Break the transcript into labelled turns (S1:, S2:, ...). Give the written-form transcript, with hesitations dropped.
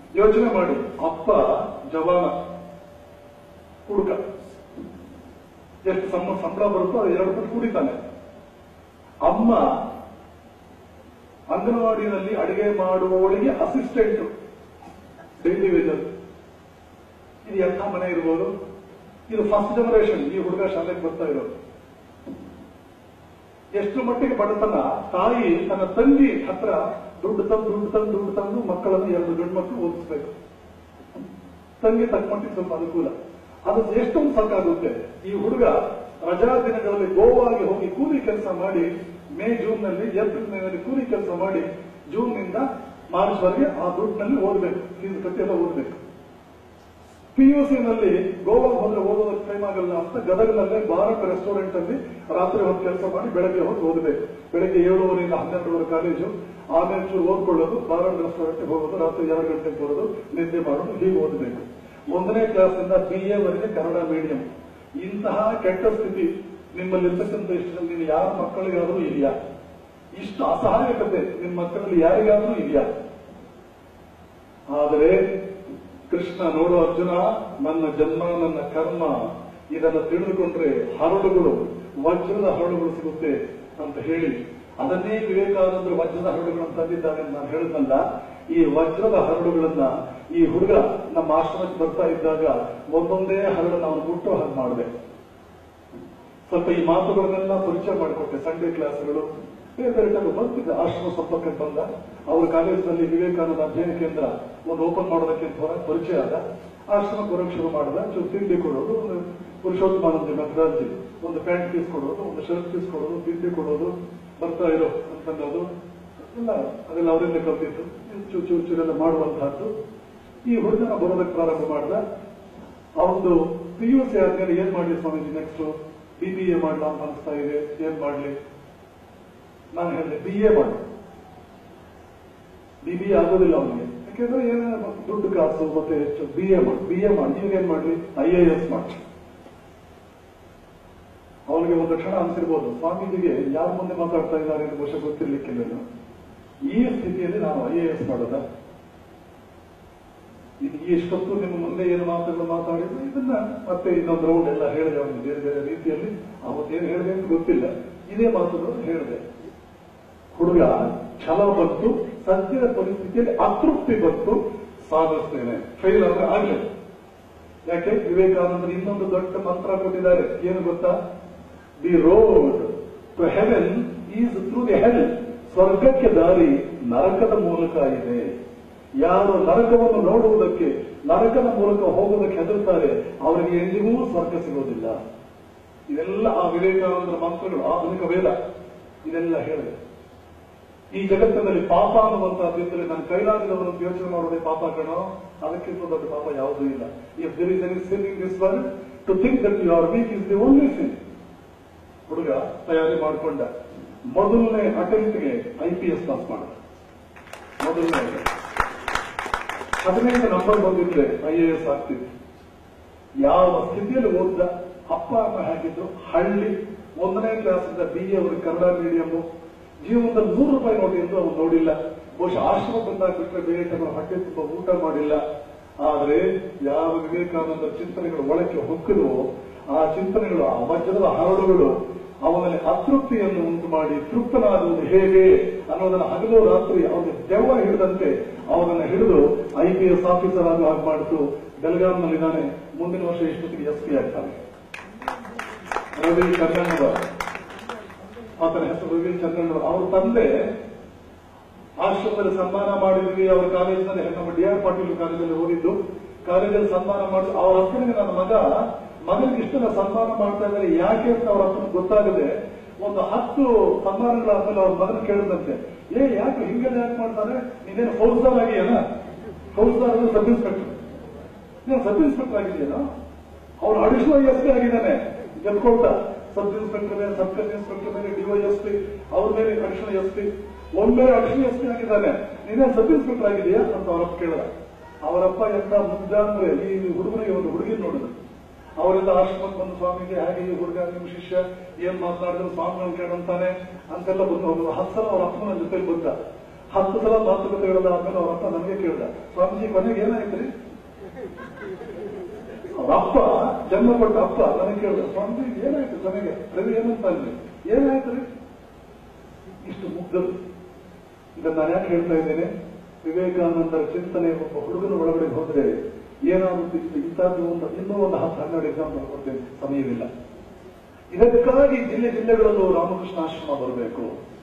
S1: ಯೋಚನೆ ಮಾಡಿ, ಅಪ್ಪ ಜವಾನ ಹುಡುಗ, ಎಷ್ಟು ಸಂಬಳ ಬರುತ್ತೋ ಅದು 2 ಪಟ್ಟು ಕುಡಿತಾನೆ. ಅಮ್ಮ ಅಂಗನವಾಡಿಯಲ್ಲಿ ಅಡಿಗೆ ಮಾಡುವವಳಿಗೆ ಅಸಿಸ್ಟೆಂಟ್, ಡೈಲಿ ವೇಜರ್. ಇದು ಎಂಥ ಮನೆ ಇರ್ಬೋದು? ಇದು ಫಸ್ಟ್ ಜನರೇಷನ್. ಈ ಹುಡುಗ ಶಾಲೆಗೆ ಬರ್ತಾ ಇರೋದು. ಎಷ್ಟು ಮಟ್ಟಿಗೆ ಬಡತನ. ತಾಯಿ ತನ್ನ ತಂಗಿ ಹತ್ರ ದುಡ್ಡು ತಂದು ಮಕ್ಕಳನ್ನು 2 ಗಂಡು ಮಕ್ಕಳು ಓದಿಸ್ಬೇಕು. ತಂಗಿ ತಕ್ಕ ಮಟ್ಟಿಗೆ ಸ್ವಲ್ಪ ಅನುಕೂಲ. ಅದು ಎಷ್ಟೊಂದು ಸಾಕಾಗುತ್ತೆ. ಈ ಹುಡುಗ ರಜಾ ದಿನಗಳಲ್ಲಿ ಗೋವಾಗಿ ಹೋಗಿ ಕೂಲಿ ಕೆಲಸ ಮಾಡಿ, ಜೂನ್ ನಲ್ಲಿ ಏಪ್ರಿಲ್ ಮೇನಲ್ಲಿ ಕೂಲಿ ಕೆಲಸ ಮಾಡಿ ಜೂನ್ ನಿಂದ ಮಾರ್ಚ್ ವರೆಗೆ ಆ ದುಡ್ಡಿನಲ್ಲಿ ಓದಬೇಕು, ಫೀಸ್ ಕಟ್ಟಿ ಎಲ್ಲ ಓದಬೇಕು. PUC ನಲ್ಲಿ ಗೋವಾ ಹೋದ್ರೆ ಓದೋದಕ್ಕೆ ಟೈಮ್ ಆಗಲ್ಲ ಅಂತ ಗದಗನಲ್ಲೇ ಬಾರಕ್ ರೆಸ್ಟೋರೆಂಟ್ ಅಲ್ಲಿ ರಾತ್ರಿ ಹೊತ್ತು ಕೆಲಸ ಮಾಡಿ ಬೆಳಗ್ಗೆ ಹೊತ್ತು ಓದಬೇಕು. ಬೆಳಗ್ಗೆ 7:30 ಇಂದ 12:00 ಕಾಲೇಜು, ಆಮೇಲೆ ಚೂರು ಓದ್ಕೊಳ್ಳೋದು, ಬಾರಕ್ ರೆಸ್ಟೋರೆಂಟ್ ಹೋಗೋದು, ರಾತ್ರಿ 2 ಗಂಟೆಗೆ ಬರೋದು, ನಿದ್ದೆ ಮಾಡೋದು, ಹೀಗೆ ಓದಬೇಕು. 1ನೇ ಕ್ಲಾಸಿಂದ BA ವರೆಗೆ ಕನ್ನಡ ಮೀಡಿಯಂ. ಇಂತಹ ಕೆಟ್ಟ ಸ್ಥಿತಿ ನಿಮ್ಮಲ್ಲಿರ್ತಕ್ಕಂಥ ಇಷ್ಟರಲ್ಲಿ ನೀವು ಯಾರ ಮಕ್ಕಳಿಗಾದ್ರೂ ಇದೆಯಾ? ಇಷ್ಟು ಅಸಹಾಯಕತೆ ನಿಮ್ಮ ಮಕ್ಕಳಲ್ಲಿ ಯಾರಿಗಾದ್ರೂ ಇದೆಯಾ? ಆದರೆ ಕೃಷ್ಣ, ನೋಡು ಅರ್ಜುನ, ನನ್ನ ಜನ್ಮ ನನ್ನ ಕರ್ಮ ಇದನ್ನು ತಿಳಿದುಕೊಂಡ್ರೆ ಹರಳುಗಳು, ವಜ್ರದ ಹರಳುಗಳು ಸಿಗುತ್ತೆ ಅಂತ ಹೇಳಿ, ಅದನ್ನೇ ವಿವೇಕಾನಂದರು ವಜ್ರದ ಹರಳುಗಳನ್ನು ತಂದಿದ್ದಾರೆ ಅಂತ ನಾನು ಹೇಳಿದ್ನಲ್ಲ. ಈ ವಜ್ರದ ಹರಳುಗಳನ್ನ ಈ ಹುಡುಗ ನಮ್ಮ ಆಶ್ರಮಕ್ಕೆ ಬರ್ತಾ ಇದ್ದಾಗ ಒಂದೊಂದೇ ಹರಳನ್ನು ಅವನು ಮುಟ್ಟೋ ಹಾಗೆ ಮಾಡಿದೆ. ಸ್ವಲ್ಪ ಈ ಮಾತುಗಳನ್ನೆಲ್ಲ ಪರಿಚಯ ಮಾಡಿಕೊಟ್ಟೆ. ಸಂಡೇ ಕ್ಲಾಸ್ಗಳು ಬೇರೆ ಬಂದಿದ್ದ ಆಶ್ರಮ ಸಂಪರ್ಕಕ್ಕೆ ಬಂದ. ಅವ್ರ ಕಾಲೇಜಿನಲ್ಲಿ ವಿವೇಕಾನಂದ ಅಧ್ಯಯನ ಕೇಂದ್ರ ಒಂದು ಓಪನ್ ಮಾಡೋದಕ್ಕೆ ಪರಿಚಯ ಆದ. ಆಶ್ರಮಕ್ಕೆ ಬರೋಕ್ಕೆ ಶುರು ಮಾಡಿದ. ತಿಂಡಿ ಕೊಡೋದು, ಒಂದು ಪುರುಷೋತ್ತಮಾನಂದ ಮೆಥಡಾಲಜಿ, ಒಂದು ಪ್ಯಾಂಟ್ ಪೀಸ್ ಕೊಡೋದು, ಒಂದು ಶರ್ಟ್ ಪೀಸ್ ಕೊಡೋದು, ತಿಂಡಿ ಕೊಡೋದು, ಬರ್ತಾ ಇರೋ ಅಂತನ್ನೋದು ಎಲ್ಲ ಅದೆಲ್ಲ ಅವರಿಂದ ಕಲ್ತಿತ್ತು. ಚೂರೆಲ್ಲ ಮಾಡುವಂತಹದ್ದು. ಈ ಹುಡುಗನ ಬರೋದಕ್ಕೆ ಪ್ರಾರಂಭ ಮಾಡಿದ. ಅವನು PUC ಆದ್ಮೇಲೆ ಏನ್ ಮಾಡ್ಲಿ ಸ್ವಾಮೀಜಿ, ನೆಕ್ಸ್ಟ್ BBA ಮಾಡ್ಲಾ ಅಂತ ಅನಿಸ್ತಾ ಇದೆ, ಏನ್ ಮಾಡ್ಲಿ? ನಾನು ಹೇಳಿದೆ BA ಮಾಡಿ. BBA ಆಗೋದಿಲ್ಲ ಅವನಿಗೆ, ಯಾಕೆಂದ್ರೆ ಏನೇನು ದುಡ್ಡು ಕಾಸು ಮತ್ತೆ ಹೆಚ್ಚು. BA ಮಾಡಿ. ನೀವೇನ್ ಮಾಡ್ಲಿ? IAS ಮಾಡಿ. ಅವನಿಗೆ ಒಂದು ಕ್ಷಣ ಅನ್ಸಿರ್ಬೋದು, ಸ್ವಾಮೀಜಿಗೆ ಯಾರ ಮುಂದೆ ಮಾತಾಡ್ತಾ ಇದ್ದಾರೆ ಅಂತ ಬಹುಶಃ ಗೊತ್ತಿರ್ಲಿಕ್ಕಿಲ್ಲ. ಈ ಸ್ಥಿತಿಯಲ್ಲಿ ನಾನು IAS ಮಾಡೋದ? ಇಷ್ಟೊತ್ತು ನಿಮ್ಮ ಮುಂದೆ ಏನು ಮಾತುಗಳು ಮಾತಾಡಿದ್ರು, ಇದನ್ನ ಮತ್ತೆ ಇನ್ನೊಂದು ರೌಂಡ್ ಎಲ್ಲ ಹೇಳಿದೆ ಅವನಿಗೆ ಬೇರೆ ಬೇರೆ ರೀತಿಯಲ್ಲಿ. ಅವತ್ತೇನು ಹೇಳಿದೆ ಅಂತ ಗೊತ್ತಿಲ್ಲ, ಇದೇ ಮಾತುಗಳು ಹೇಳಿದೆ. ಹುಡುಗ ಛಲ ಬಂತು, ಸದ್ಯದ ಪರಿಸ್ಥಿತಿಯಲ್ಲಿ ಅತೃಪ್ತಿ ಬಂತು, ಸಾಧಿಸ್ತೇನೆ, ಫೇಲ್ ಆದ್ರೆ ಆಗ್ಲಿ. ಯಾಕೆ? ವಿವೇಕಾನಂದರು ಇನ್ನೊಂದು ದೊಡ್ಡ ಮಂತ್ರ ಕೊಟ್ಟಿದ್ದಾರೆ. ಏನು ಗೊತ್ತಾ? The road to heaven is through the hell. ಸ್ವರ್ಗಕ್ಕೆ ದಾರಿ ನರಕದ ಮೂಲಕ ಇದೆ. ಯಾರು ನರಕವನ್ನು ನೋಡುವುದಕ್ಕೆ, ನರಕದ ಮೂಲಕ ಹೋಗುವುದಕ್ಕೆ ಹೆದರುತ್ತಾರೆ, ಅವರಿಗೆ ಎಂದಿಗೂ ಸ್ವರ್ಗ ಸಿಗೋದಿಲ್ಲ. ಇದೆಲ್ಲ ಆ ವಿವೇಕಾನಂದರ ಮಂತ್ರಗಳು, ಆಧುನಿಕ ವೇದ ಇದೆಲ್ಲ ಹೇಳಿದೆ. ಈ ಜಗತ್ತಿನಲ್ಲಿ ಪಾಪ ಅನ್ನುವಂತಹದ್ದಿದ್ದರೆ ನನ್ನ ಕೈಲಾಗದವರನ್ನು ಯೋಚನೆ ಮಾಡೋದೇ ಪಾಪ ಕಣೋ. ಅದಕ್ಕಿಂತ ದೊಡ್ಡ ಪಾಪ ಯಾವುದೂ ಇಲ್ಲ. If there is any sin in this world, to think that you are weak is the only sin. ಹುಡುಗ ತಯಾರಿ ಮಾಡಿಕೊಂಡ. ಮೊದಲನೇ ಅಟೆಂಪ್ಟ್ಗೆ IPS ಪಾಸ್ ಮಾಡ. ಮೊದಲನೇ 15 ನಂಬರ್ ಬಂದಿದ್ರೆ IAS ಆಗ್ತಿತ್ತು. ಯಾವ ಸ್ಥಿತಿಯಲ್ಲಿ ಓದಿದ, ಅಪ್ಪ ಅಮ್ಮ ಹೇಗಿದ್ರು, ಹಳ್ಳಿ, 1ನೇ ಕ್ಲಾಸಿಂದ BA ಅವರಿಗೆ ಕನ್ನಡ ಮೀಡಿಯಂ, ಜೀವನದಲ್ಲಿ 100 ರೂಪಾಯಿ ನೋಡಿ ಎಂದು ಅವನು ನೋಡಿಲ್ಲ. ಬಹುಶಃ ಆಶ್ರಮ ಬಂದಾಗ ಬಿಟ್ಟರೆ ಬೇರೆ ಕಡೆ ಹೊಟ್ಟೆ ತುಂಬ ಊಟ ಮಾಡಿಲ್ಲ. ಆದರೆ ಯಾವ ವಿವೇಕಾನಂದ ಚಿಂತನೆಗಳು ಒಳಕ್ಕೆ ಹೊಕ್ಕಿದ್ವು, ಆ ಚಿಂತನೆಗಳು, ಆ ವಜ್ರದ ಹರಡುಗಳು ಅವನಲ್ಲಿ ಅತೃಪ್ತಿಯನ್ನು ಉಂಟು ಮಾಡಿ ತೃಪ್ತನಾಗುವುದು ಹೇಗೆ ಅನ್ನೋದನ್ನ ಹಗಲು ರಾತ್ರಿ ಅವನಿಗೆ ದೆವ್ವ ಹಿಡಿದಂತೆ ಅವನನ್ನು ಹಿಡಿದು IPS ಆಫೀಸರ್ ಆಗಿ ಹಾಗೆ ಮಾಡಿತು. ಬೆಳಗಾಂನಲ್ಲಿದ್ದಾನೆ. ಮುಂದಿನ ವರ್ಷ ಇಷ್ಟೊತ್ತಿಗೆ SP ಆಗ್ತಾನೆ. ರವಿ ಚಂದ್ರಣ್ಣವರ್, ಆತನ ಹೆಸರು ರವಿ ಚಂದ್ರಣ್ಣವರ್. ಅವ್ರ ತಂದೆ ಆಶ್ರಮದಲ್ಲಿ ಸನ್ಮಾನ ಮಾಡಿದ್ವಿ. ಅವರ ಕಾಲೇಜಿನಲ್ಲಿ, ನಮ್ಮ DR ಪಾಟೀಲ್ ಕಾಲೇಜಲ್ಲಿ ಓದಿದ್ದು. ಕಾಲೇಜಲ್ಲಿ ಸನ್ಮಾನ ಮಾಡಿ ಅವ್ರ ಅಪ್ಪನಿಗೆ ನನ್ನ ಮಗನಿಗೆ ಇಷ್ಟೆಲ್ಲ ಸನ್ಮಾನ ಮಾಡ್ತಾ ಇದ್ದಾರೆ ಯಾಕೆ ಅಂತ ಅವ್ರ ಅಪ್ಪನಿಗೆ ಗೊತ್ತಾಗದೆ ಒಂದು 10 ಸನ್ಮಾನಗಳಾದ್ಮೇಲೆ ಅವ್ರ ಮಗನ ಕೇಳಿದಂತೆ, ಯಾಕೆ ಹಿಂಗೆಲ್ಲ ಯಾಕೆ ಮಾಡ್ತಾರೆ, ನೀನೇನು ಫೌಜ್ದಾರ್ ಆಗಿಯೇನ? ಫೌಜ್ದಾರ್ ಅಂದ್ರೆ ಸಬ್ ಇನ್ಸ್ಪೆಕ್ಟರ್, ನೀನು ಸಬ್ ಇನ್ಸ್ಪೆಕ್ಟರ್ ಆಗಿದೆಯೇನೋ? ಅವನು ಅಡಿಷನಲ್ SP ಆಗಿದ್ದಾನೆ ಗೆದ್ಕೊಳ್ತಾ. ಸಬ್ ಇನ್ಸ್ಪೆಕ್ಟರ್ ಮೇಲೆ, ಸಬ್ ಇನ್ಸ್ಪೆಕ್ಟರ್ ಮೇಲೆ DYSP, ಅವ್ರ ಮೇಲೆ ಅಡಿಷನಲ್ SP, ಒಳ್ಳೆ ಅಡಿಷನಲ್ SP ಆಗಿದ್ದಾನೆ, ನೀನೇ ಸಬ್ ಇನ್ಸ್ಪೆಕ್ಟರ್ ಆಗಿದೆಯಾ ಅಂತ ಅವರಪ್ಪ ಕೇಳಿದ. ಅವರಪ್ಪ ಎಂತ ಮುಗ್ಧ ಅಂದ್ರೆ ಈ ಹುಡುಗನಿಗೆ ಒಂದು ಹುಡುಗಿ ನೋಡಿದ್ರು. ಅವರೆಲ್ಲ ಆಶ್ರಮಕ್ಕೆ ಬಂದು, ಸ್ವಾಮಿಗೆ ಹಾಗೆ ಈ ಹುಡುಗ ನಿಮ್ಮ ಶಿಷ್ಯ ಏನ್ ಮಾತನಾಡಿದ್ರು ಸ್ವಾಮಿಗಳನ್ನು ಕೇಳಂತಾನೆ ಅಂತೆಲ್ಲ ಬಂದು ಹೋಗುದು. 10 ಸಲ ಅವ್ರ ಅಪ್ಪನ ಜೊತೆಲಿ ಬಂದ. 10 ಸಲ ಮಾತುಕತೆಗಳನ್ನ ಆದ್ಮೇಲೆ ಅವರಪ್ಪ ನನಗೆ ಕೇಳಿದ, ಸ್ವಾಮೀಜಿ ಕೊನೆಗೆ ಏನಾಯ್ತ್ರಿ? ಅವ್ರ ಅಪ್ಪ, ಜನ್ಮ ಕೊಟ್ಟ ಅಪ್ಪ ನನಗೆ ಕೇಳಿದ, ಸ್ವಾಮೀಜಿ ಏನಾಯ್ತು ಕೊನೆಗೆ? ರವಿ ಏನಂತ ಅಲ್ಲಿ ಏನಾಯ್ತ್ರಿ? ಇಷ್ಟು ಮುಗ್ಧರು. ಇದನ್ನ ನಾನು ಯಾಕೆ ಹೇಳ್ತಾ ಇದ್ದೇನೆ? ವಿವೇಕಾನಂದರ ಚಿಂತನೆ ಒಬ್ಬ ಹುಡುಗನ ಒಳಗಡೆ ಹೋದ್ರೆ ಏನಾಗುತ್ತೆ ಇಂಥದ್ದು ಇನ್ನೂ ಒಂದು 10-12 ಎಕ್ಸಾಂಪಲ್ ಕೊಡ್ತೇನೆ, ಸಮಯವಿಲ್ಲ. ಇದಕ್ಕಾಗಿ ಜಿಲ್ಲೆಗಳಲ್ಲೂ ರಾಮಕೃಷ್ಣ ಆಶ್ರಮ ಬರಬೇಕು.